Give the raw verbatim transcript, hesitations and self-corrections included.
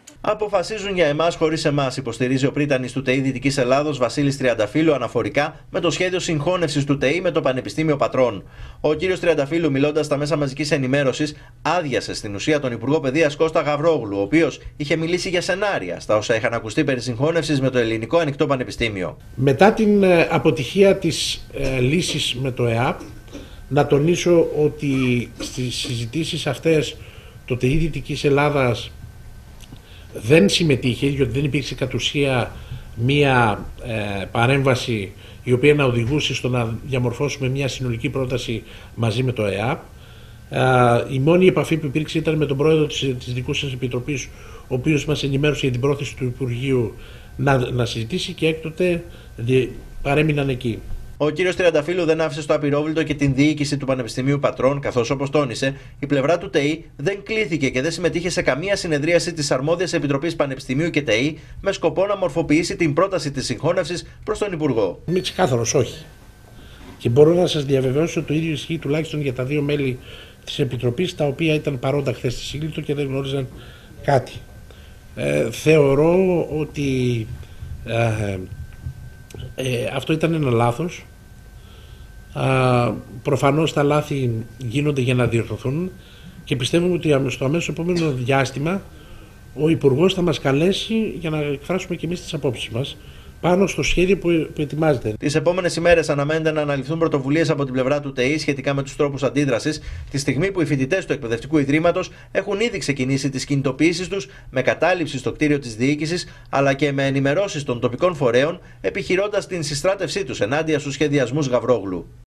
Αποφασίζουν για εμάς χωρίς εμάς, υποστηρίζει ο πρίτανης του ΤΕΙ Δυτικής Ελλάδος Βασίλης Τριανταφύλου αναφορικά με το σχέδιο συγχώνευσης του ΤΕΙ με το Πανεπιστήμιο Πατρών. Ο κύριος Τριανταφύλου, μιλώντας στα μέσα μαζικής ενημέρωσης, άδειασε στην ουσία τον Υπουργό Παιδείας Κώστα Γαβρόγλου, ο οποίος είχε μιλήσει για σενάρια στα όσα είχαν ακουστεί περί συγχώνευσης με το Ελληνικό Ανοιχτό Πανεπιστήμιο. Μετά την αποτυχία της ε, λύσης με το ΕΑΠ, να τονίσω ότι στις συζητήσεις αυτές το ΤΕΙ Δυτικής Ελλάδας δεν συμμετείχε, γιατί δεν υπήρξε κατ' ουσία μία ε, παρέμβαση η οποία να οδηγούσε στο να διαμορφώσουμε μια συνολική πρόταση μαζί με το ΕΑΠ. Ε, η μόνη επαφή που υπήρξε ήταν με τον πρόεδρο της, της δικής σας επιτροπής, ο οποίος μας ενημέρωσε για την πρόθεση του Υπουργείου να, να συζητήσει και έκτοτε δι, παρέμειναν εκεί. Ο κύριος Τριανταφύλου δεν άφησε στο απειρόβλητο και την διοίκηση του Πανεπιστημίου Πατρών, καθώς, όπως τόνισε, η πλευρά του ΤΕΙ δεν κλήθηκε και δεν συμμετείχε σε καμία συνεδρίαση της αρμόδιας επιτροπής Πανεπιστημίου και ΤΕΙ με σκοπό να μορφοποιήσει την πρόταση της συγχώνευσης προς τον Υπουργό. Είμαι ξεκάθαρος, όχι. Και μπορώ να σας διαβεβαιώσω ότι το ίδιο ισχύει τουλάχιστον για τα δύο μέλη της Επιτροπής, τα οποία ήταν παρόντα χθες στη Σύγκλιτο και δεν γνώριζαν κάτι. Ε, θεωρώ ότι ε, Ε, αυτό ήταν ένα λάθος. Α, προφανώς τα λάθη γίνονται για να διορθωθούν και πιστεύουμε ότι στο αμέσως επόμενο διάστημα ο Υπουργός θα μας καλέσει για να εκφράσουμε και εμείς τις απόψεις μας πάνω στο σχέδιο που, που ετοιμάζεται. Τις επόμενες ημέρες αναμένεται να αναλυθούν πρωτοβουλίες από την πλευρά του ΤΕΙ σχετικά με τους τρόπους αντίδρασης, τη στιγμή που οι φοιτητές του Εκπαιδευτικού Ιδρύματος έχουν ήδη ξεκινήσει τις κινητοποιήσεις τους με κατάληψη στο κτίριο της διοίκησης, αλλά και με ενημερώσεις των τοπικών φορέων, επιχειρώντας την συστράτευσή τους ενάντια στους σχεδιασμούς Γαβρόγλου.